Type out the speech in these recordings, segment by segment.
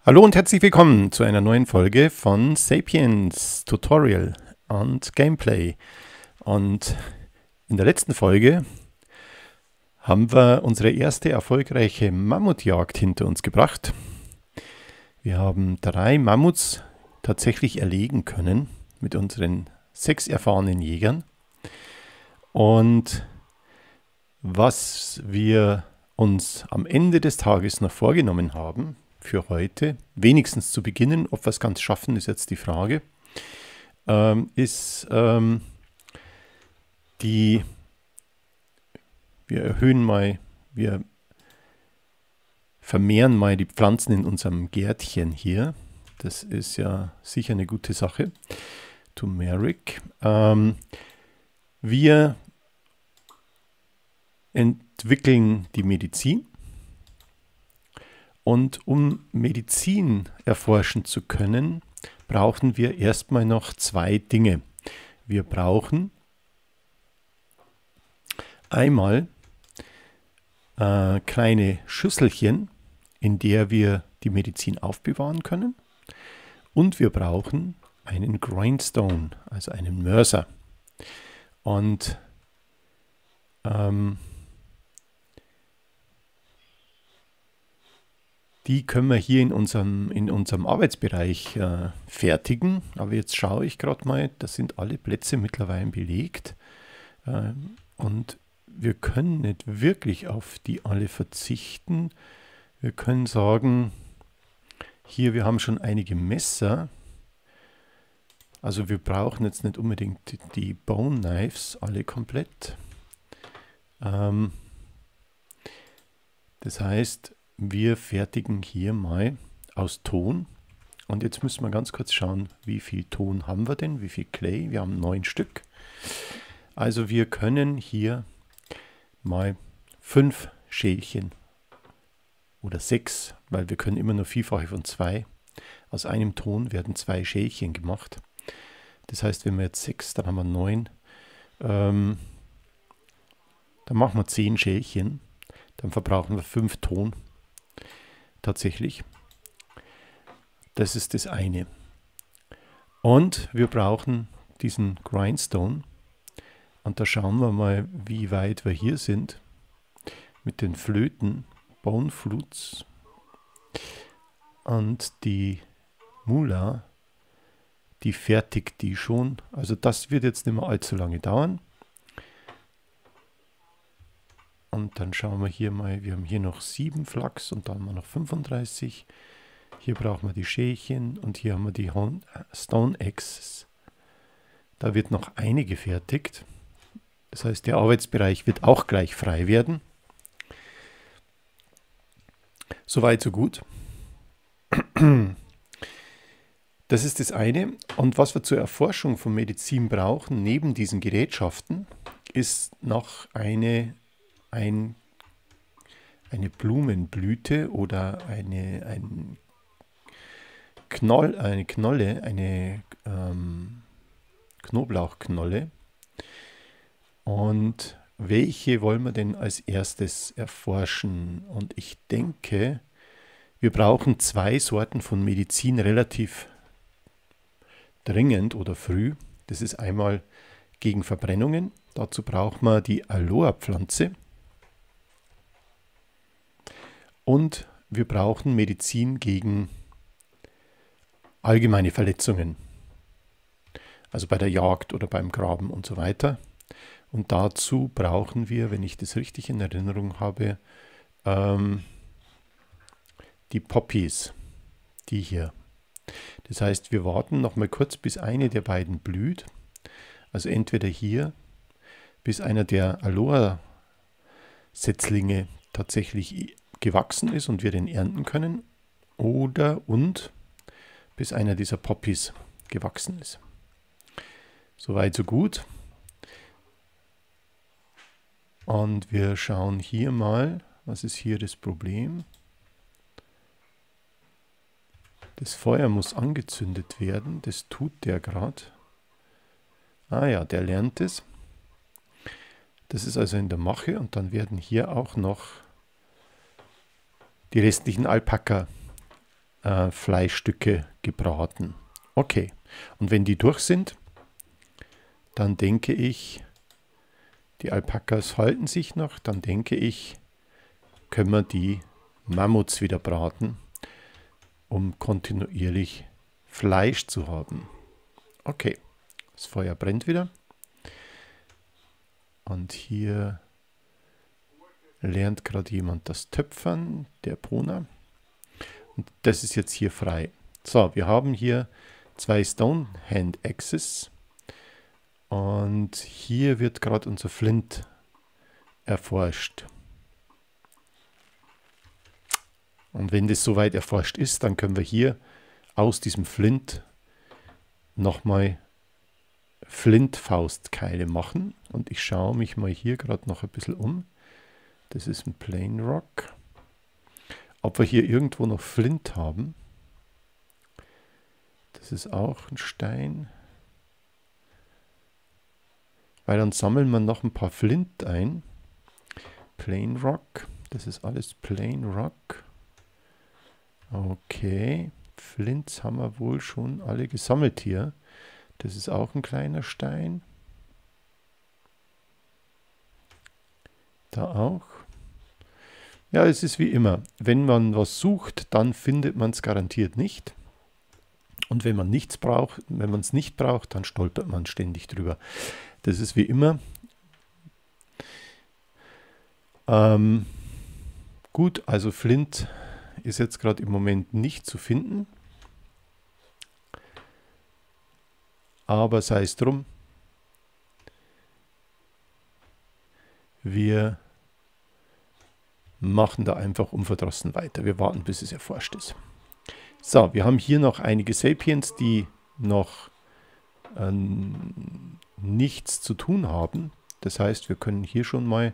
Hallo und herzlich willkommen zu einer neuen Folge von Sapiens Tutorial und Gameplay. Und in der letzten Folge haben wir unsere erste erfolgreiche Mammutjagd hinter uns gebracht. Wir haben 3 Mammuts tatsächlich erlegen können mit unseren 6 erfahrenen Jägern. Und was wir uns am Ende des Tages noch vorgenommen haben, für heute, wenigstens zu beginnen, ob wir es ganz schaffen, ist jetzt die Frage, wir vermehren mal die Pflanzen in unserem Gärtchen hier. Das ist ja sicher eine gute Sache. Turmeric. Wir entwickeln die Medizin. Und um Medizin erforschen zu können, brauchen wir erstmal noch 2 Dinge. Wir brauchen einmal kleine Schüsselchen, in der wir die Medizin aufbewahren können. Und wir brauchen einen Grindstone, also einen Mörser. Und die können wir hier in unserem Arbeitsbereich fertigen. Aber jetzt schaue ich gerade mal, da sind alle Plätze mittlerweile belegt. Und wir können nicht wirklich auf die alle verzichten. Wir können sagen, hier, wir haben schon einige Messer. Also wir brauchen jetzt nicht unbedingt die Bone Knives alle komplett. Das heißt, wir fertigen hier mal aus Ton. Und jetzt müssen wir ganz kurz schauen, wie viel Ton haben wir denn, wie viel Clay. Wir haben 9 Stück. Also wir können hier mal 5 Schälchen oder 6, weil wir können immer nur Vielfache von 2. Aus einem Ton werden 2 Schälchen gemacht. Das heißt, wenn wir jetzt 6, dann haben wir 9. Dann machen wir 10 Schälchen. Dann verbrauchen wir 5 Ton. Tatsächlich. Das ist das eine. Und wir brauchen diesen Grindstone. Und da schauen wir mal, wie weit wir hier sind mit den Flöten, Bone Flutes. Und die Mula, die fertigt die schon. Also das wird jetzt nicht mehr allzu lange dauern. Und dann schauen wir hier mal, wir haben hier noch 7 Flachs und dann haben wir noch 35. Hier brauchen wir die Schälchen und hier haben wir die Stone Axes. Da wird noch eine gefertigt. Das heißt, der Arbeitsbereich wird auch gleich frei werden. Soweit, so gut. Das ist das eine. Und was wir zur Erforschung von Medizin brauchen, neben diesen Gerätschaften, ist noch eine Blumenblüte oder eine Knoblauchknolle. Und welche wollen wir denn als erstes erforschen? Und ich denke, wir brauchen 2 Sorten von Medizin relativ dringend oder früh. Das ist einmal gegen Verbrennungen. Dazu braucht man die Aloe-Pflanze. Und wir brauchen Medizin gegen allgemeine Verletzungen. Also bei der Jagd oder beim Graben und so weiter. Und dazu brauchen wir, wenn ich das richtig in Erinnerung habe, die Poppies. Die hier. Das heißt, wir warten noch mal kurz, bis eine der beiden blüht. Also entweder hier, bis einer der Aloe-Setzlinge tatsächlich gewachsen ist und wir den ernten können, oder bis einer dieser Poppies gewachsen ist. Soweit, so gut. Und wir schauen hier mal, was ist hier das Problem? Das Feuer muss angezündet werden, das tut der gerade. Ah ja, der lernt es. Das ist also in der Mache und dann werden hier auch noch die restlichen Alpaka Fleischstücke gebraten. Okay, und wenn die durch sind, dann denke ich, die Alpakas halten sich noch, dann denke ich, können wir die Mammuts wieder braten, um kontinuierlich Fleisch zu haben. Okay, das Feuer brennt wieder. Und hier lernt gerade jemand das Töpfern, der Bruna. Und das ist jetzt hier frei. So, wir haben hier 2 Stone Hand Axes. Und hier wird gerade unser Flint erforscht. Und wenn das soweit erforscht ist, dann können wir hier aus diesem Flint nochmal Flint-Faustkeile machen. Und ich schaue mich mal hier gerade noch ein bisschen um. Das ist ein Plain Rock. Ob wir hier irgendwo noch Flint haben. Das ist auch ein Stein. Weil dann sammeln wir noch ein paar Flint ein. Plain Rock. Das ist alles Plain Rock. Okay. Flints haben wir wohl schon alle gesammelt hier. Das ist auch ein kleiner Stein. Da auch. Ja, es ist wie immer. Wenn man was sucht, dann findet man es garantiert nicht. Und wenn man nichts braucht, wenn man es nicht braucht, dann stolpert man ständig drüber. Das ist wie immer. Gut, also Flint ist jetzt gerade im Moment nicht zu finden. Aber sei es drum. Wir machen da einfach unverdrossen weiter. Wir warten, bis es erforscht ist. So, wir haben hier noch einige Sapiens, die noch nichts zu tun haben. Das heißt, wir können hier schon mal,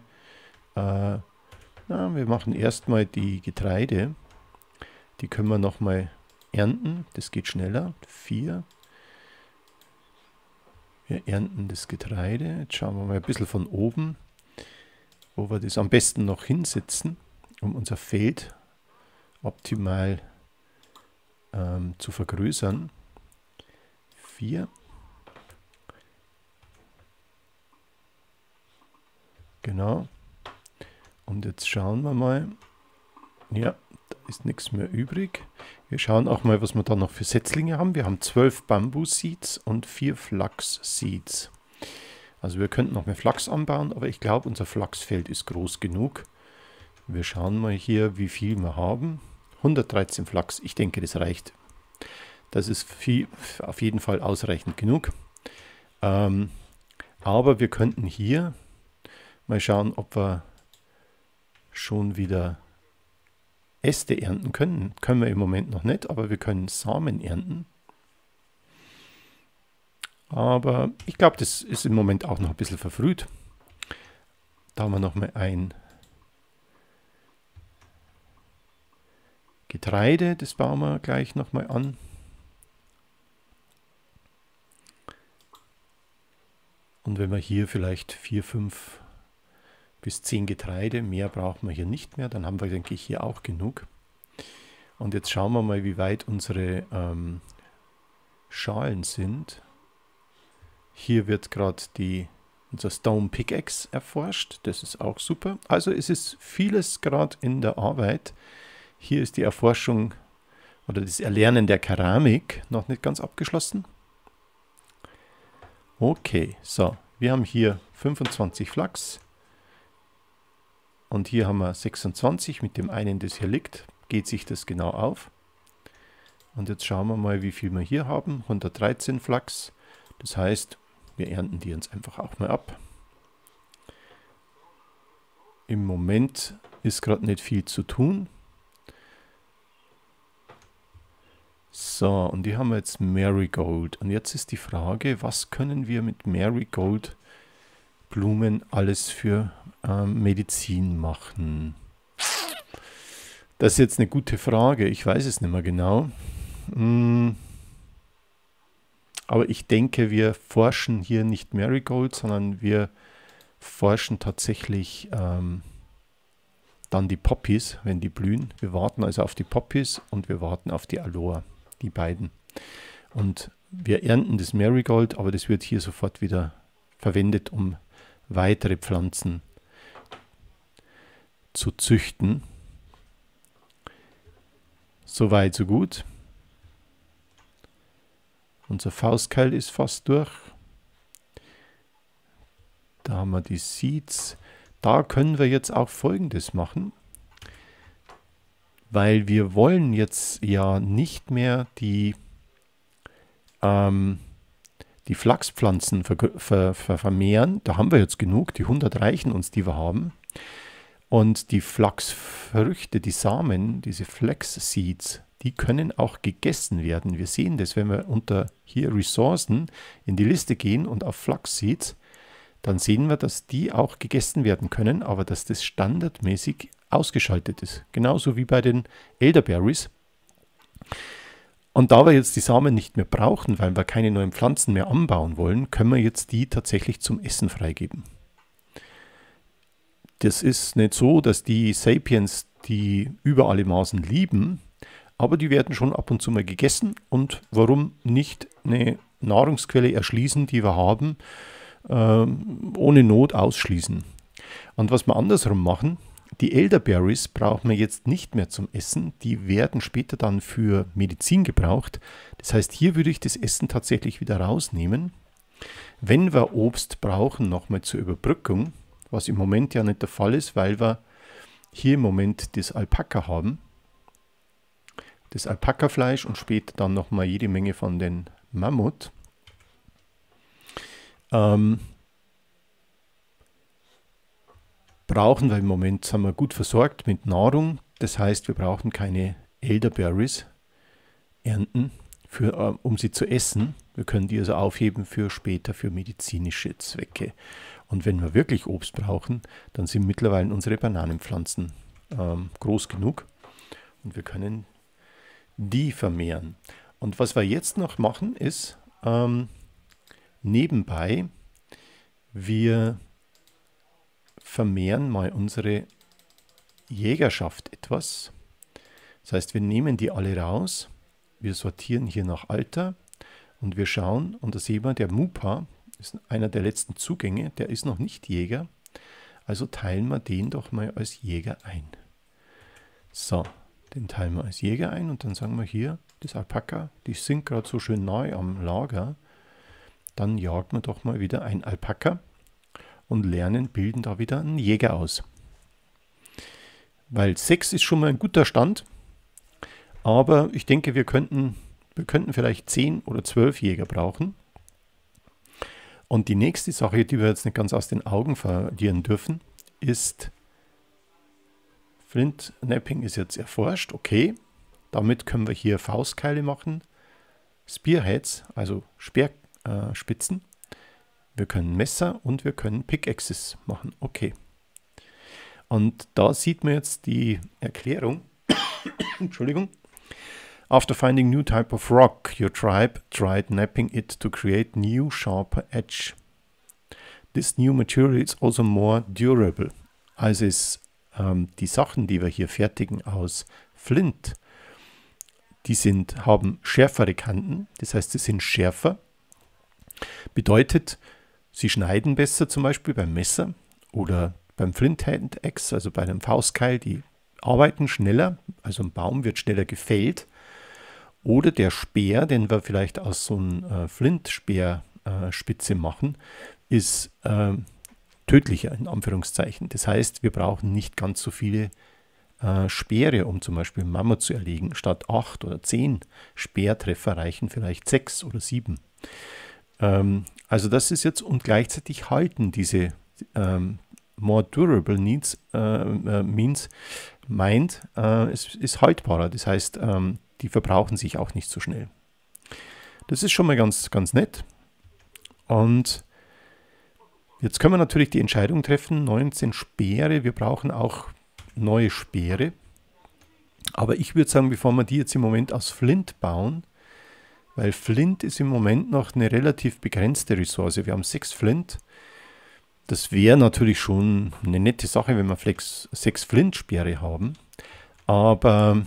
wir machen erstmal die Getreide. Die können wir nochmal ernten. Das geht schneller. 4. Wir ernten das Getreide. Jetzt schauen wir mal ein bisschen von oben, wo wir das am besten noch hinsetzen, um unser Feld optimal zu vergrößern. 4. Genau. Und jetzt schauen wir mal. Ja, da ist nichts mehr übrig. Wir schauen auch mal, was wir da noch für Setzlinge haben. Wir haben 12 Bamboo-Seeds und 4 Flachs-Seeds. Also wir könnten noch mehr Flachs anbauen, aber ich glaube, unser Flachsfeld ist groß genug. Wir schauen mal hier, wie viel wir haben. 113 Flachs, ich denke, das reicht. Das ist auf jeden Fall ausreichend genug. Aber wir könnten hier mal schauen, ob wir schon wieder Äste ernten können. Können wir im Moment noch nicht, aber wir können Samen ernten. Aber ich glaube, das ist im Moment auch noch ein bisschen verfrüht. Da haben wir noch mal ein Getreide, das bauen wir gleich noch mal an. Und wenn wir hier vielleicht 4, 5 bis 10 Getreide, mehr brauchen wir hier nicht mehr, dann haben wir, denke ich, hier auch genug. Und jetzt schauen wir mal, wie weit unsere Schalen sind. Hier wird gerade unser Stone Pickaxe erforscht, das ist auch super. Also es ist vieles gerade in der Arbeit. Hier ist die Erforschung oder das Erlernen der Keramik noch nicht ganz abgeschlossen. Okay, so, wir haben hier 25 Flachs und hier haben wir 26. Mit dem einen, das hier liegt, geht sich das genau auf. Und jetzt schauen wir mal, wie viel wir hier haben. 113 Flachs, das heißt, wir ernten die uns einfach auch mal ab. Im Moment ist gerade nicht viel zu tun. So, und die haben wir jetzt Marigold. Und jetzt ist die Frage, was können wir mit Marigold-Blumen alles für Medizin machen? Das ist jetzt eine gute Frage. Ich weiß es nicht mehr genau. Aber ich denke, wir forschen hier nicht Marigold, sondern wir forschen tatsächlich dann die Poppies, wenn die blühen. Wir warten also auf die Poppies und wir warten auf die Aloe, die beiden. Und wir ernten das Marigold, aber das wird hier sofort wieder verwendet, um weitere Pflanzen zu züchten. Soweit, so gut. Unser Faustkeil ist fast durch. Da haben wir die Seeds. Da können wir jetzt auch Folgendes machen, weil wir wollen jetzt ja nicht mehr die Flachspflanzen vermehren. Da haben wir jetzt genug, die 100 reichen uns, die wir haben. Und die Flachsfrüchte, die Samen, diese Flax Seeds, die können auch gegessen werden. Wir sehen das, wenn wir unter hier Ressourcen in die Liste gehen und auf Flax Seeds, dann sehen wir, dass die auch gegessen werden können, aber dass das standardmäßig ausgeschaltet ist. Genauso wie bei den Elderberries. Und da wir jetzt die Samen nicht mehr brauchen, weil wir keine neuen Pflanzen mehr anbauen wollen, können wir jetzt die tatsächlich zum Essen freigeben. Das ist nicht so, dass die Sapiens die über alle Maßen lieben, aber die werden schon ab und zu mal gegessen und warum nicht eine Nahrungsquelle erschließen, die wir haben, ohne Not ausschließen. Und was wir andersrum machen, die Elderberries brauchen wir jetzt nicht mehr zum Essen, die werden später dann für Medizin gebraucht. Das heißt, hier würde ich das Essen tatsächlich wieder rausnehmen. Wenn wir Obst brauchen, nochmal zur Überbrückung, was im Moment ja nicht der Fall ist, weil wir hier im Moment das Alpaka haben, das Alpakafleisch und später dann nochmal jede Menge von den Mammut. Brauchen wir im Moment, sind wir gut versorgt mit Nahrung. Das heißt, wir brauchen keine Elderberries ernten, um sie zu essen. Wir können die also aufheben für später für medizinische Zwecke. Und wenn wir wirklich Obst brauchen, dann sind mittlerweile unsere Bananenpflanzen groß genug und wir können die vermehren. Und was wir jetzt noch machen ist, nebenbei, wir vermehren mal unsere Jägerschaft etwas. Das heißt, wir nehmen die alle raus, wir sortieren hier nach Alter und wir schauen, und da sehen wir, der Mupa ist einer der letzten Zugänge, der ist noch nicht Jäger, also teilen wir den doch mal als Jäger ein. So, den teilen wir als Jäger ein und dann sagen wir hier, das Alpaka, die sind gerade so schön neu am Lager, dann jagen wir doch mal wieder ein Alpaka und bilden da wieder einen Jäger aus. Weil 6 ist schon mal ein guter Stand, aber ich denke, wir könnten vielleicht 10 oder 12 Jäger brauchen. Und die nächste Sache, die wir jetzt nicht ganz aus den Augen verlieren dürfen, ist, Flint-Knapping ist jetzt erforscht, okay, damit können wir hier Faustkeile machen, Spearheads, also Speerspitzen, wir können Messer und wir können Pickaxes machen, okay. Und da sieht man jetzt die Erklärung, Entschuldigung. After finding new type of rock, your tribe tried knapping it to create new sharper edge. This new material is also more durable. Also die Sachen, die wir hier fertigen aus Flint, die haben schärfere Kanten, das heißt, sie sind schärfer. Bedeutet, sie schneiden besser zum Beispiel beim Messer oder beim Flint Hand Axe, also bei einem Faustkeil, die arbeiten schneller, also ein Baum wird schneller gefällt. Oder der Speer, den wir vielleicht aus so einer Flint-Speerspitze machen, ist tödlicher in Anführungszeichen. Das heißt, wir brauchen nicht ganz so viele Speere, um zum Beispiel einen Mammut zu erlegen. Statt 8 oder 10 Speertreffer reichen vielleicht 6 oder 7. Also das ist jetzt, und gleichzeitig halten diese more durable meint, es ist haltbarer. Das heißt, die verbrauchen sich auch nicht so schnell. Das ist schon mal ganz, ganz nett. Und jetzt können wir natürlich die Entscheidung treffen, 19 Speere, wir brauchen auch neue Speere. Aber ich würde sagen, bevor wir die jetzt im Moment aus Flint bauen, weil Flint ist im Moment noch eine relativ begrenzte Ressource. Wir haben 6 Flint. Das wäre natürlich schon eine nette Sache, wenn wir 6 Flintspeere haben. Aber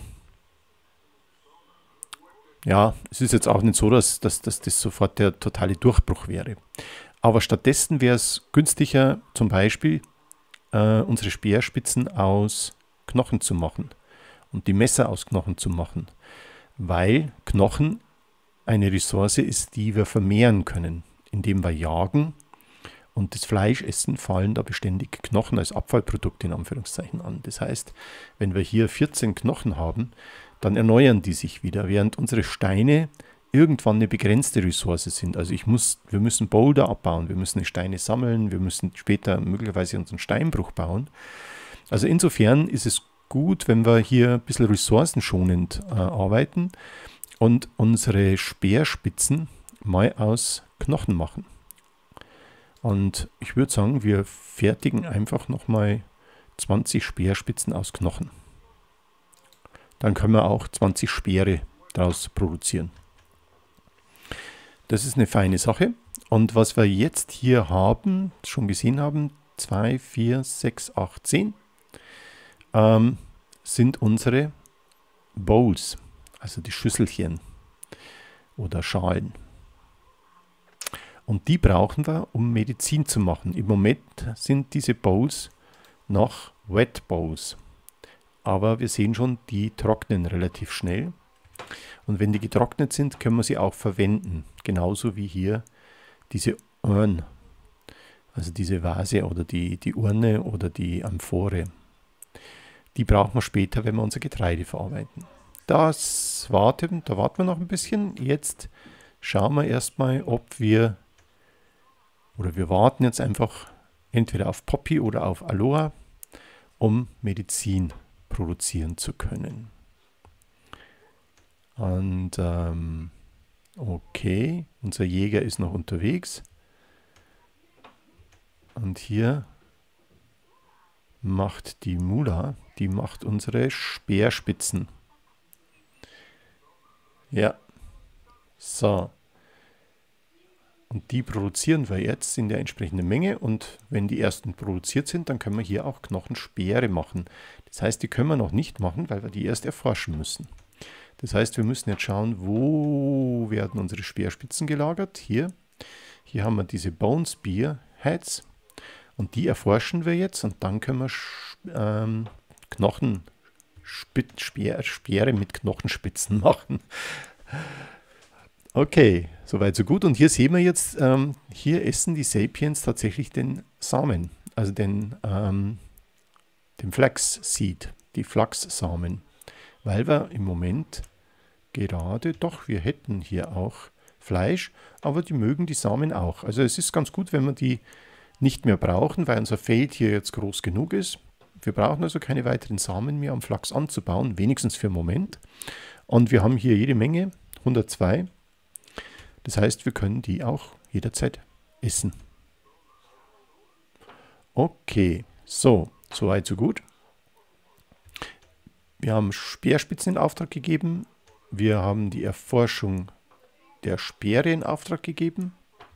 ja, es ist jetzt auch nicht so, dass das sofort der totale Durchbruch wäre. Aber stattdessen wäre es günstiger, zum Beispiel unsere Speerspitzen aus Knochen zu machen und die Messer aus Knochen zu machen, weil Knochen eine Ressource ist, die wir vermehren können, indem wir jagen und das Fleisch essen, fallen da beständig Knochen als Abfallprodukt in Anführungszeichen an. Das heißt, wenn wir hier 14 Knochen haben, dann erneuern die sich wieder, während unsere Steine irgendwann eine begrenzte Ressource sind. Also wir müssen Boulder abbauen, wir müssen die Steine sammeln, wir müssen später möglicherweise unseren Steinbruch bauen. Also insofern ist es gut, wenn wir hier ein bisschen ressourcenschonend arbeiten und unsere Speerspitzen mal aus Knochen machen. Und ich würde sagen, wir fertigen einfach nochmal 20 Speerspitzen aus Knochen. Dann können wir auch 20 Speere daraus produzieren. Das ist eine feine Sache. Und was wir jetzt hier haben, schon gesehen haben, 2, 4, 6, 8, 10, sind unsere Bowls, also die Schüsselchen oder Schalen. Und die brauchen wir, um Medizin zu machen. Im Moment sind diese Bowls noch Wet Bowls. Aber wir sehen schon, die trocknen relativ schnell. Und wenn die getrocknet sind, können wir sie auch verwenden. Genauso wie hier diese Urn, also diese Vase oder die Urne oder die Amphore. Die brauchen wir später, wenn wir unser Getreide verarbeiten. Da warten wir noch ein bisschen. Jetzt schauen wir erstmal, ob wir warten jetzt einfach entweder auf Poppy oder auf Aloha, um Medizin produzieren zu können. Und okay, unser Jäger ist noch unterwegs. Und hier macht die Mula, die macht unsere Speerspitzen. Ja, so. Und die produzieren wir jetzt in der entsprechenden Menge. Und wenn die ersten produziert sind, dann können wir hier auch Knochenspeere machen. Das heißt, die können wir noch nicht machen, weil wir die erst erforschen müssen. Das heißt, wir müssen jetzt schauen, wo werden unsere Speerspitzen gelagert. Hier haben wir diese Bone Spear Heads. Und die erforschen wir jetzt. Und dann können wir Speere mit Knochenspitzen machen. Okay, soweit so gut. Und hier sehen wir jetzt, hier essen die Sapiens tatsächlich den Samen, also den Flaxseed, die Flachssamen. Weil wir im Moment wir hätten hier auch Fleisch, aber die mögen die Samen auch. Also es ist ganz gut, wenn wir die nicht mehr brauchen, weil unser Feld hier jetzt groß genug ist. Wir brauchen also keine weiteren Samen mehr, um Flachs anzubauen, wenigstens für den Moment. Und wir haben hier jede Menge, 102. Das heißt, wir können die auch jederzeit essen. Okay, so, soweit so gut. Wir haben Speerspitzen in Auftrag gegeben. Wir haben die Erforschung der Speere in Auftrag gegeben.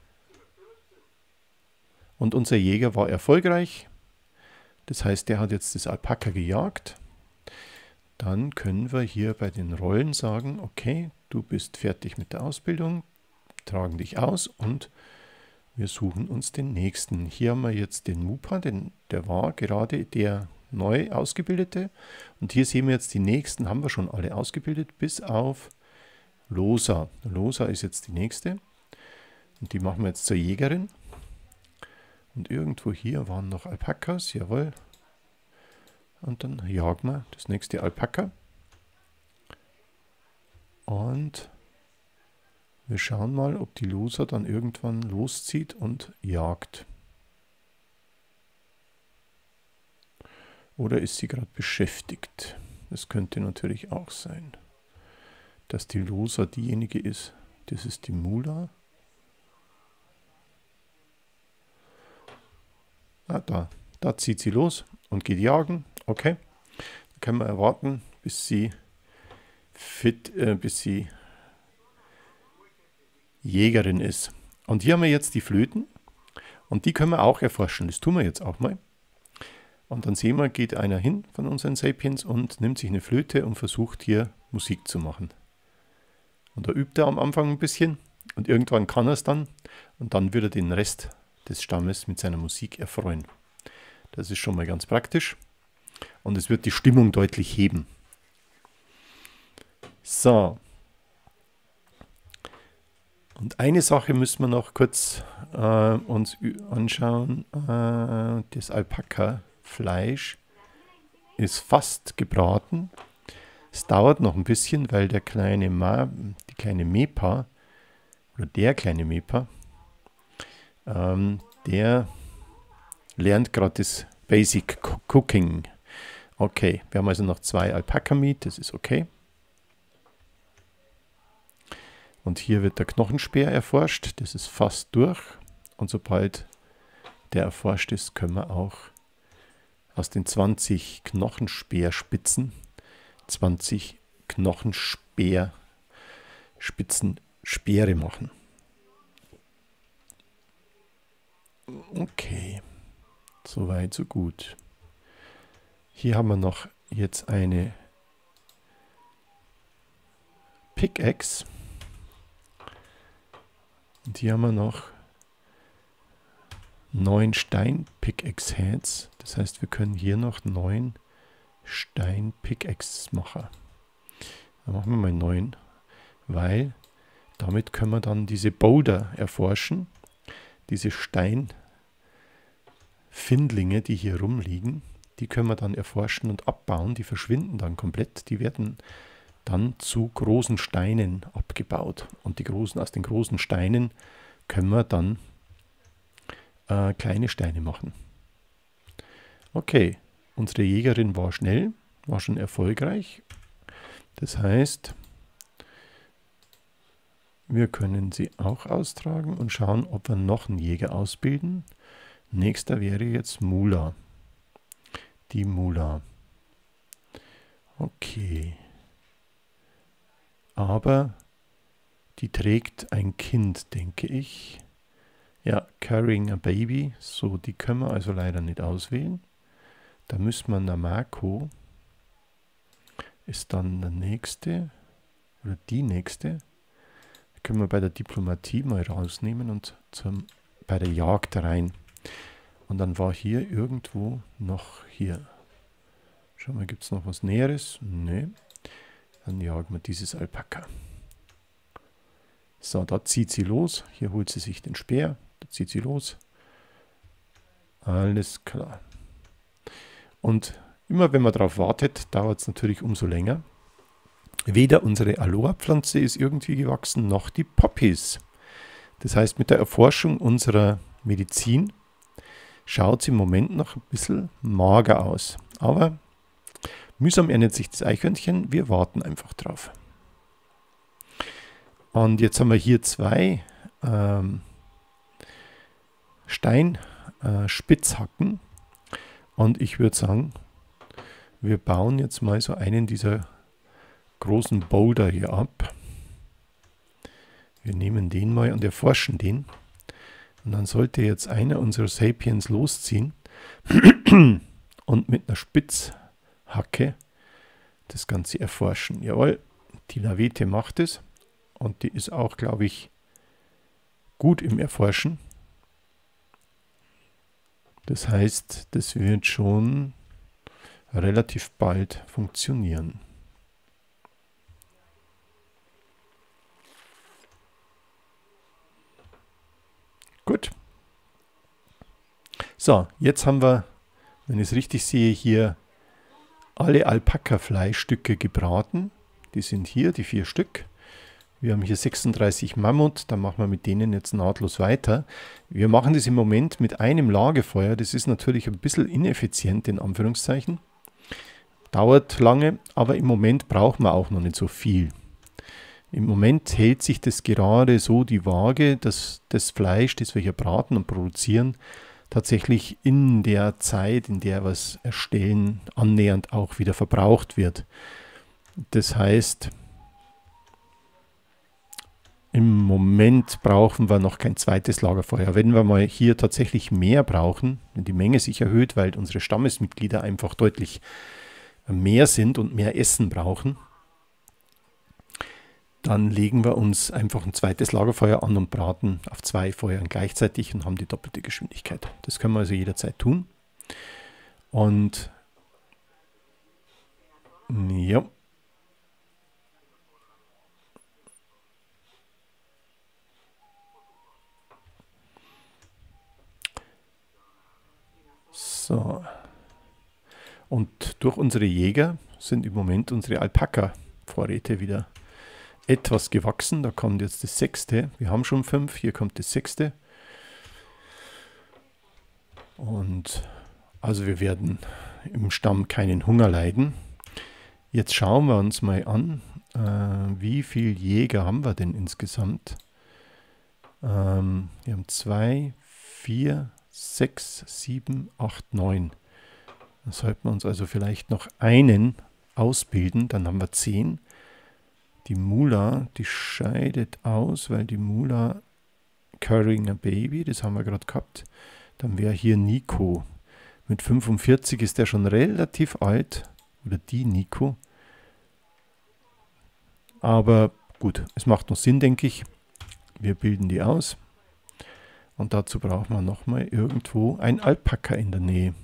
Und unser Jäger war erfolgreich. Das heißt, der hat jetzt das Alpaka gejagt. Dann können wir hier bei den Rollen sagen, okay, du bist fertig mit der Ausbildung, tragen dich aus und wir suchen uns den nächsten. Hier haben wir jetzt den Mupa, der war gerade der neu Ausgebildete. Und hier sehen wir jetzt die nächsten, haben wir schon alle ausgebildet, bis auf Losa. Losa ist jetzt die nächste. Und die machen wir jetzt zur Jägerin. Und irgendwo hier waren noch Alpakas, jawohl. Und dann jagen wir das nächste Alpaka. Und wir schauen mal, ob die Losa dann irgendwann loszieht und jagt. Oder ist sie gerade beschäftigt? Das könnte natürlich auch sein, dass die Losa diejenige ist. Das ist die Mula. Da zieht sie los und geht jagen. Okay, dann können wir erwarten, bis sie Jägerin ist. Und hier haben wir jetzt die Flöten. Und die können wir auch erforschen. Das tun wir jetzt auch mal. Und dann sehen wir, geht einer hin von unseren Sapiens und nimmt sich eine Flöte und versucht hier Musik zu machen. Und da übt er am Anfang ein bisschen und irgendwann kann er es dann und dann wird er den Rest des Stammes mit seiner Musik erfreuen. Das ist schon mal ganz praktisch und es wird die Stimmung deutlich heben. So. Und eine Sache müssen wir noch kurz uns anschauen. Das Alpaka-Fleisch ist fast gebraten. Es dauert noch ein bisschen, weil die kleine Mepa, oder der kleine Mepa, der lernt gerade das Basic Cooking. Okay, wir haben also noch 2 Alpaka-Meat, das ist okay. Und hier wird der Knochenspeer erforscht, das ist fast durch. Und sobald der erforscht ist, können wir auch aus den 20 Knochenspeerspitzen 20 Knochenspeerspeere machen. Okay, soweit, so gut. Hier haben wir noch jetzt eine Pickaxe. Und hier haben wir noch 9 Stein-Pickaxe-Heads. Das heißt, wir können hier noch 9 Stein-Pickaxes machen. Dann machen wir mal 9, weil damit können wir dann diese Boulder erforschen. Diese Steinfindlinge, die hier rumliegen, die können wir dann erforschen und abbauen. Die verschwinden dann komplett. Die werden dann zu großen Steinen abgebaut. Und aus den großen Steinen können wir dann kleine Steine machen. Okay, unsere Jägerin war schnell, war schon erfolgreich. Das heißt, wir können sie auch austragen und schauen, ob wir noch einen Jäger ausbilden. Nächster wäre jetzt Mula. Die Mula. Okay. Aber die trägt ein Kind, denke ich. Ja, carrying a baby. So, die können wir also leider nicht auswählen. Da müssen wir Namako. Ist dann der nächste. Oder die nächste. Da können wir bei der Diplomatie mal rausnehmen und bei der Jagd rein. Und dann war hier irgendwo noch hier. Schauen wir, gibt es noch was Näheres? Nee. Dann jagen wir dieses Alpaka. So, da zieht sie los. Hier holt sie sich den Speer. Da zieht sie los. Alles klar. Und immer wenn man darauf wartet, dauert es natürlich umso länger. Weder unsere Aloha-Pflanze ist irgendwie gewachsen, noch die Poppies. Das heißt, mit der Erforschung unserer Medizin schaut es im Moment noch ein bisschen mager aus. Aber mühsam ernährt sich das Eichhörnchen. Wir warten einfach drauf. Und jetzt haben wir hier 2 Steinspitzhacken. Und ich würde sagen, wir bauen jetzt mal so einen dieser großen Boulder hier ab. Wir nehmen den mal und erforschen den. Und dann sollte jetzt einer unserer Sapiens losziehen und mit einer Spitzhacke das Ganze erforschen. Jawohl, die Lavete macht es. Und die ist auch, glaube ich, gut im Erforschen. Das heißt, das wird schon relativ bald funktionieren. Gut. So, jetzt haben wir, wenn ich es richtig sehe, hier alle Alpaka-Fleischstücke gebraten. Die sind hier, die 4 Stück. Wir haben hier 36 Mammut, da machen wir mit denen jetzt nahtlos weiter. Wir machen das im Moment mit einem Lagerfeuer. Das ist natürlich ein bisschen ineffizient, in Anführungszeichen. Dauert lange, aber im Moment brauchen wir auch noch nicht so viel. Im Moment hält sich das gerade so die Waage, dass das Fleisch, das wir hier braten und produzieren, tatsächlich in der Zeit, in der wir es erstellen, annähernd auch wieder verbraucht wird. Das heißt, Im Moment brauchen wir noch kein zweites Lagerfeuer. Wenn wir mal hier tatsächlich mehr brauchen, wenn die Menge sich erhöht, weil unsere Stammesmitglieder einfach deutlich mehr sind und mehr Essen brauchen, dann legen wir uns einfach ein zweites Lagerfeuer an und braten auf 2 Feuern gleichzeitig und haben die doppelte Geschwindigkeit. Das können wir also jederzeit tun. Und ja. So. Und durch unsere Jäger sind im Moment unsere Alpaka-Vorräte wieder etwas gewachsen. Da kommt jetzt das 6. Wir haben schon 5, hier kommt das 6. Und also wir werden im Stamm keinen Hunger leiden. Jetzt schauen wir uns mal an, wie viele Jäger haben wir denn insgesamt? Wir haben 2, 4, 6, 7, 8, 9. Da sollten wir uns also vielleicht noch einen ausbilden, dann haben wir 10. Die Mula, die scheidet aus, weil die Mula carrying a baby, das haben wir gerade gehabt. Dann wäre hier Nico. Mit 45 ist der schon relativ alt, oder die Nico. Aber gut, es macht noch Sinn, denke ich. Wir bilden die aus. Und dazu brauchen wir nochmal irgendwo ein Alpaka in der Nähe.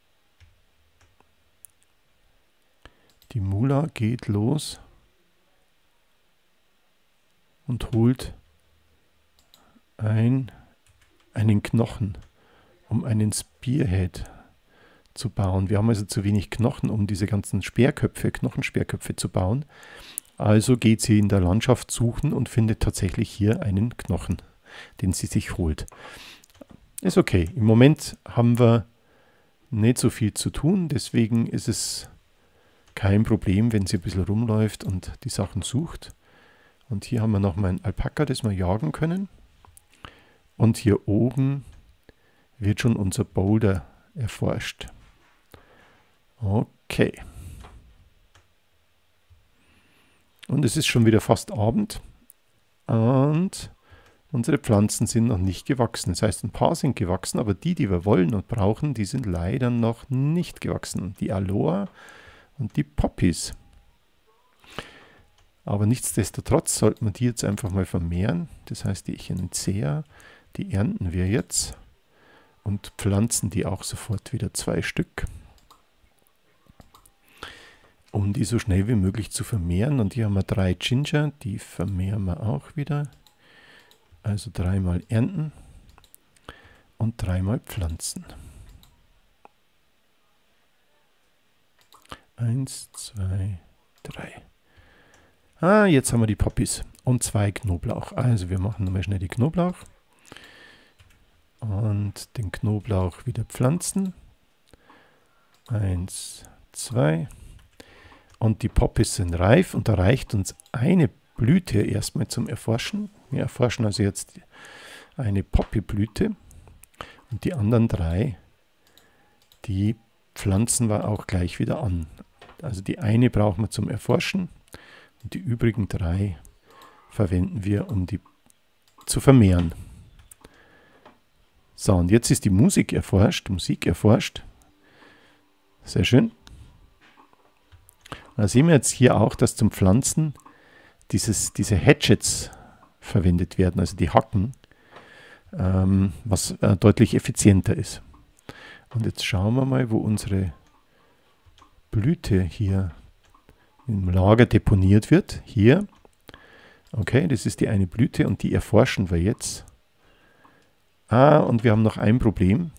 Die Mula geht los und holt einen Knochen, um einen Spearhead zu bauen. Wir haben also zu wenig Knochen, um diese ganzen Knochenspeerköpfe zu bauen. Also geht sie in der Landschaft suchen und findet tatsächlich hier einen Knochen, den sie sich holt. Ist okay. Im Moment haben wir nicht so viel zu tun, deswegen ist es kein Problem, wenn sie ein bisschen rumläuft und die Sachen sucht. Und hier haben wir nochmal ein Alpaka, das wir jagen können. Und hier oben wird schon unser Boulder erforscht. Okay. Und es ist schon wieder fast Abend. Und unsere Pflanzen sind noch nicht gewachsen. Das heißt, ein paar sind gewachsen, aber die wir wollen und brauchen, die sind leider noch nicht gewachsen. Die Aloe und die Poppies. Aber nichtsdestotrotz sollten wir die jetzt einfach mal vermehren. Das heißt, die Echinacea, die ernten wir jetzt und pflanzen die auch sofort wieder 2 Stück, um die so schnell wie möglich zu vermehren. Und hier haben wir 3 Ginger, die vermehren wir auch wieder. Also 3-mal ernten und 3-mal pflanzen. 1, 2, 3. Jetzt haben wir die Poppies und 2 Knoblauch. Also wir machen nochmal schnell die Knoblauch und den Knoblauch wieder pflanzen. 1, 2. Und die Poppies sind reif und da reicht uns eine Blüte erstmal zum Erforschen. Wir erforschen also jetzt eine Poppyblüte und die anderen 3, die pflanzen wir auch gleich wieder an. Also die eine brauchen wir zum Erforschen und die übrigen 3 verwenden wir, um die zu vermehren. So, und jetzt ist die Musik erforscht. Sehr schön. Da sehen wir jetzt hier auch, dass zum Pflanzen diese Hatchets verwendet werden, also die Hacken, was deutlich effizienter ist. Und jetzt schauen wir mal, wo unsere Blüte hier im Lager deponiert wird. Hier. Okay, das ist die eine Blüte und die erforschen wir jetzt. Und wir haben noch ein Problem.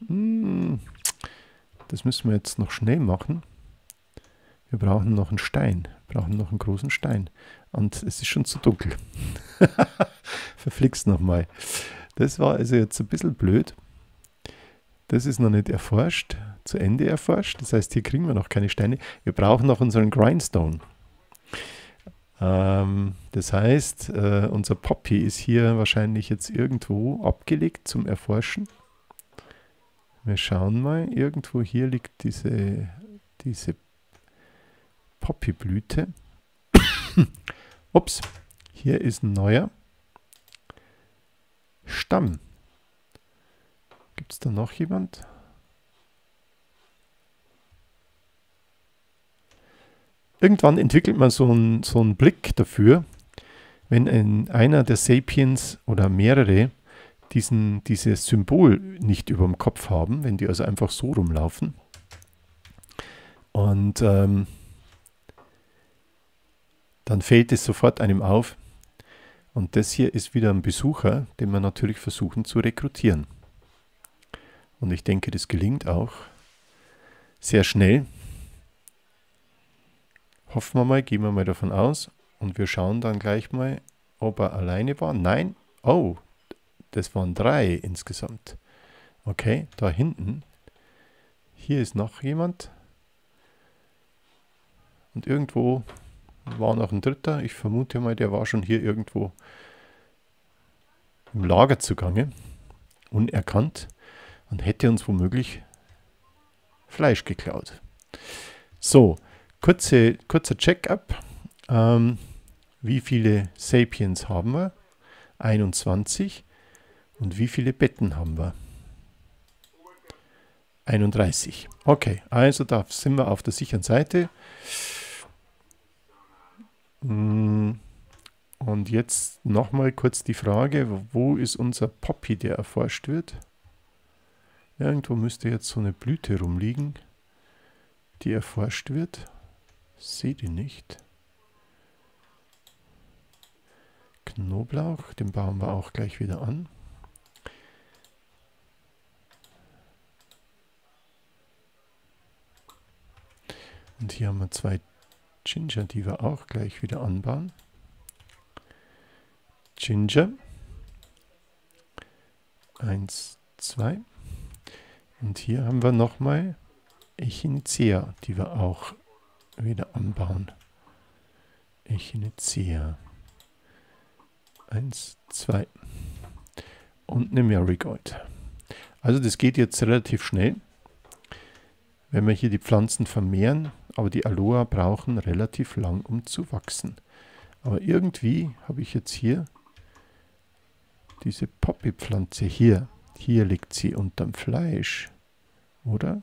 Das müssen wir jetzt noch schnell machen. Wir brauchen noch einen Stein. Wir brauchen noch einen großen Stein. Und es ist schon zu dunkel. Verflixt nochmal. Das war also jetzt ein bisschen blöd. Das ist noch nicht erforscht, zu Ende erforscht. Das heißt, hier kriegen wir noch keine Steine. Wir brauchen noch unseren Grindstone. Das heißt, unser Poppy ist hier wahrscheinlich jetzt irgendwo abgelegt zum Erforschen. Wir schauen mal. Irgendwo hier liegt diese Poppyblüte. Ups, hier ist ein neuer. Stamm. Gibt es da noch jemand? Irgendwann entwickelt man so einen Blick dafür, wenn einer der Sapiens oder mehrere dieses Symbol nicht über dem Kopf haben, wenn die also einfach so rumlaufen. Und dann fällt es sofort einem auf. Und das hier ist wieder ein Besucher, den wir natürlich versuchen zu rekrutieren. Und ich denke, das gelingt auch sehr schnell. Hoffen wir mal, gehen wir mal davon aus. Und wir schauen dann gleich mal, ob er alleine war. Nein. Oh, das waren 3 insgesamt. Okay, da hinten. Hier ist noch jemand. Und irgendwo war noch ein 3. Ich vermute mal, der war schon hier irgendwo im Lager zugange. Unerkannt. Und hätte uns womöglich Fleisch geklaut. So, kurzer Check-up. Wie viele Sapiens haben wir? 21. Und wie viele Betten haben wir? 31. Okay, also da sind wir auf der sicheren Seite. Und jetzt nochmal kurz die Frage, wo ist unser Poppy, der erforscht wird? Irgendwo müsste jetzt so eine Blüte rumliegen, die erforscht wird. Sehe die nicht. Knoblauch, den bauen wir auch gleich wieder an. Und hier haben wir 2 Ginger, die wir auch gleich wieder anbauen. Ginger. 1, 2. Und hier haben wir nochmal Echinacea, die wir auch wieder anbauen. Echinacea. 1, 2. Und eine Marigold. Also das geht jetzt relativ schnell, wenn wir hier die Pflanzen vermehren. Aber die Aloe brauchen relativ lang, um zu wachsen. Aber irgendwie habe ich jetzt hier diese Poppy-Pflanze hier. Hier liegt sie unterm Fleisch, oder?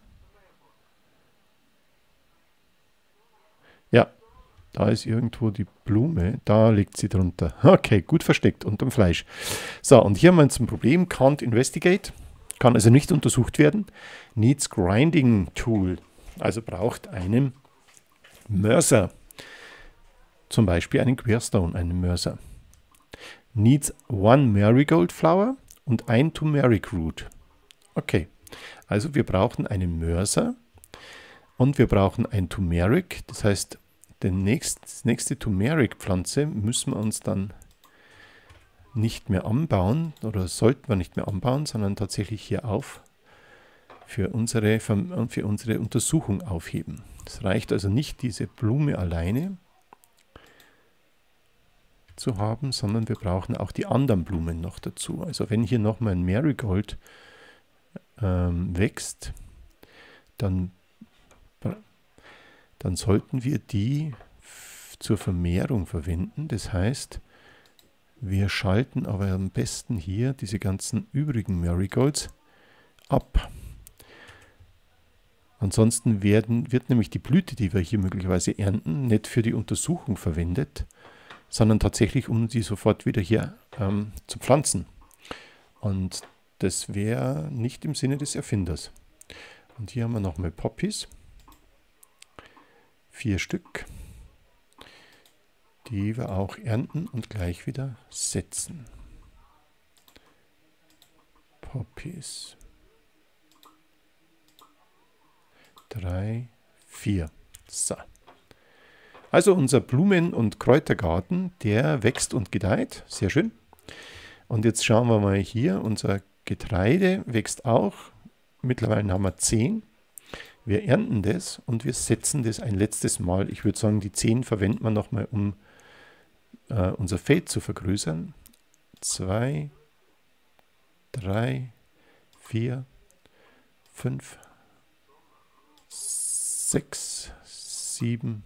Ja, da ist irgendwo die Blume. Da liegt sie drunter. Okay, gut versteckt unterm Fleisch. So, und hier haben wir jetzt ein Problem. Can't investigate. Kann also nicht untersucht werden. Needs grinding tool. Also braucht einen Mörser. Zum Beispiel einen Queerstone, einen Mörser. Needs 1 Marigold Flower und 1 Turmeric Root. Okay, also wir brauchen einen Mörser und wir brauchen ein Turmeric. Das heißt, die nächste Turmeric-Pflanze müssen wir uns dann nicht mehr anbauen oder sollten wir nicht mehr anbauen, sondern tatsächlich hier für unsere Untersuchung aufheben. Es reicht also nicht, diese Blume alleine zu haben, sondern wir brauchen auch die anderen Blumen noch dazu. Also wenn hier nochmal ein Marigold wächst, dann sollten wir die zur Vermehrung verwenden. Das heißt, wir schalten aber am besten hier diese ganzen übrigen Marigolds ab. Ansonsten wird nämlich die Blüte, die wir hier möglicherweise ernten, nicht für die Untersuchung verwendet, sondern tatsächlich, um sie sofort wieder hier zu pflanzen. Und das wäre nicht im Sinne des Erfinders. Und hier haben wir nochmal Poppies. 4 Stück, die wir auch ernten und gleich wieder setzen. Poppies. 3, 4. So. Also unser Blumen- und Kräutergarten, der wächst und gedeiht. Sehr schön. Und jetzt schauen wir mal hier, unser Getreide wächst auch. Mittlerweile haben wir 10. Wir ernten das und wir setzen das ein letztes Mal. Ich würde sagen, die 10 verwenden wir nochmal, um unser Feld zu vergrößern. 2, 3, 4, 5, 6, 7,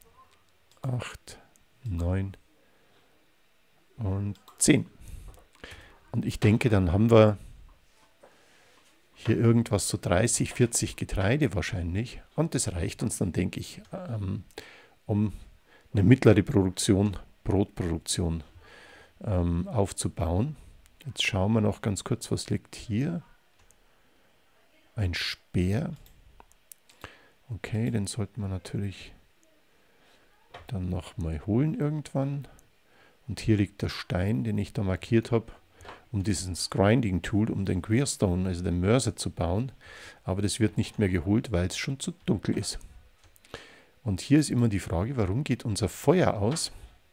8, 9 und 10. Und ich denke, dann haben wir hier irgendwas so 30, 40 Getreide wahrscheinlich. Und das reicht uns dann, denke ich, um eine mittlere Produktion, Brotproduktion aufzubauen. Jetzt schauen wir noch ganz kurz, was liegt hier. Ein Speer. Okay, den sollten wir natürlich dann nochmal holen irgendwann. Und hier liegt der Stein, den ich da markiert habe, um dieses Grinding-Tool, um den Queerstone, also den Mörser zu bauen. Aber das wird nicht mehr geholt, weil es schon zu dunkel ist. Und hier ist immer die Frage, warum geht unser Feuer aus?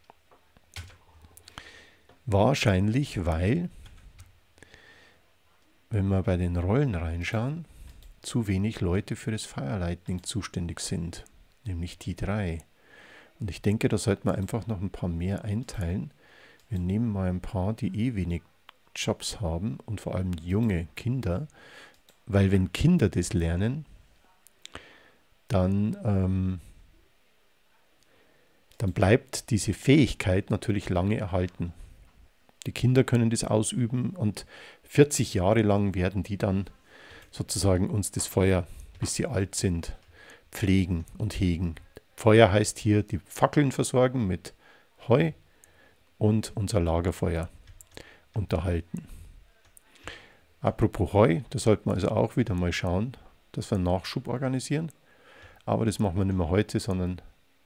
Wahrscheinlich, weil, wenn wir bei den Rollen reinschauen, zu wenig Leute für das Fire Lightning zuständig sind. Nämlich die 3. Und ich denke, da sollten wir einfach noch ein paar mehr einteilen. Wir nehmen mal ein paar, die wenig Jobs haben und vor allem junge Kinder. Weil wenn Kinder das lernen, dann bleibt diese Fähigkeit natürlich lange erhalten. Die Kinder können das ausüben und 40 Jahre lang werden die dann sozusagen uns das Feuer, bis sie alt sind, pflegen und hegen. Feuer heißt hier die Fackeln versorgen mit Heu und unser Lagerfeuer unterhalten. Apropos Heu, da sollten wir also auch wieder mal schauen, dass wir einen Nachschub organisieren. Aber das machen wir nicht mehr heute, sondern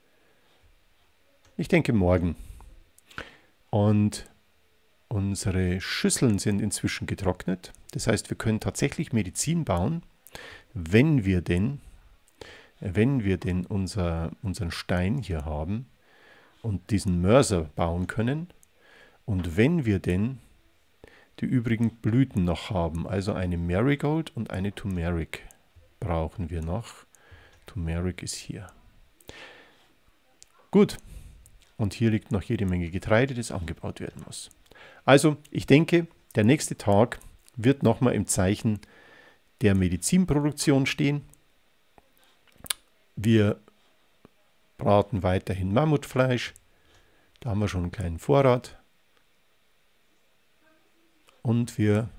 ich denke morgen. Und unsere Schüsseln sind inzwischen getrocknet. Das heißt, wir können tatsächlich Medizin bauen, wenn wir denn unseren Stein hier haben und diesen Mörser bauen können und wenn wir denn die übrigen Blüten noch haben, also eine Marigold und eine Turmeric brauchen wir noch. Turmeric ist hier. Gut, und hier liegt noch jede Menge Getreide, das angebaut werden muss. Also, ich denke, der nächste Tag wird nochmal im Zeichen der Medizinproduktion stehen. Wir braten weiterhin Mammutfleisch. Da haben wir schon einen kleinen Vorrat. Und wir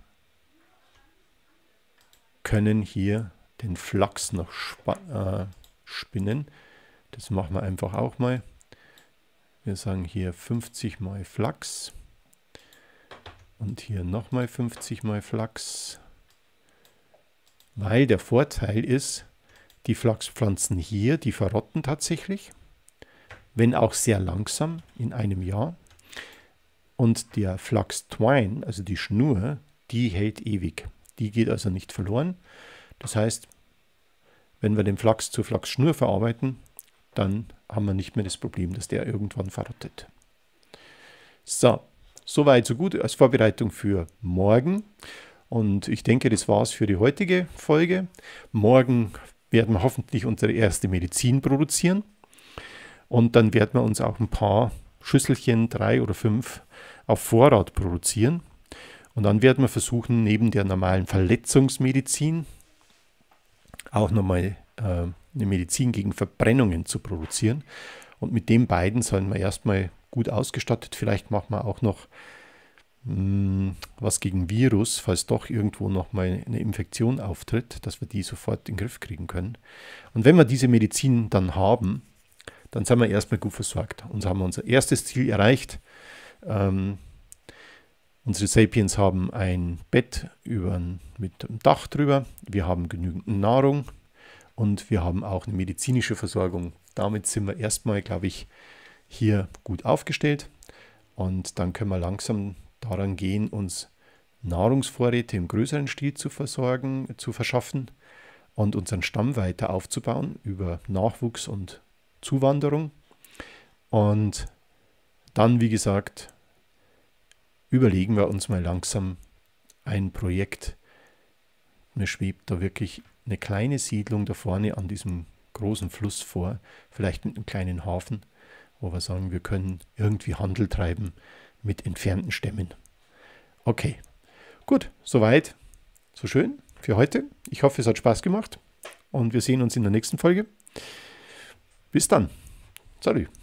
können hier den Flachs noch spinnen. Das machen wir einfach auch mal. Wir sagen hier 50 mal Flachs. Und hier nochmal 50 mal Flachs. Weil der Vorteil ist, die Flachspflanzen hier, die verrotten tatsächlich, wenn auch sehr langsam in einem Jahr. Und der Flachs-Twine, also die Schnur, die hält ewig. Die geht also nicht verloren. Das heißt, wenn wir den Flachs zur Flachsschnur verarbeiten, dann haben wir nicht mehr das Problem, dass der irgendwann verrottet. So, soweit so gut als Vorbereitung für morgen. Und ich denke, das war es für die heutige Folge. Morgen werden wir hoffentlich unsere erste Medizin produzieren. Und dann werden wir uns auch ein paar Schüsselchen, 3 oder 5, auf Vorrat produzieren. Und dann werden wir versuchen, neben der normalen Verletzungsmedizin auch nochmal eine Medizin gegen Verbrennungen zu produzieren. Und mit den beiden sollen wir erstmal gut ausgestattet. Vielleicht machen wir auch noch was gegen Virus, falls doch irgendwo nochmal eine Infektion auftritt, dass wir die sofort in den Griff kriegen können. Und wenn wir diese Medizin dann haben, dann sind wir erstmal gut versorgt. Und haben wir unser erstes Ziel erreicht. Unsere Sapiens haben ein Bett mit einem Dach drüber. Wir haben genügend Nahrung und wir haben auch eine medizinische Versorgung. Damit sind wir erstmal, glaube ich, hier gut aufgestellt. Und dann können wir langsam daran gehen, uns Nahrungsvorräte im größeren Stil zu verschaffen und unseren Stamm weiter aufzubauen über Nachwuchs und Zuwanderung. Und dann, wie gesagt, überlegen wir uns mal langsam ein Projekt. Mir schwebt da wirklich eine kleine Siedlung da vorne an diesem großen Fluss vor, vielleicht mit einem kleinen Hafen, wo wir sagen, wir können irgendwie Handel treiben mit entfernten Stämmen. Okay, gut, soweit, so schön für heute. Ich hoffe, es hat Spaß gemacht und wir sehen uns in der nächsten Folge. Bis dann. Salut.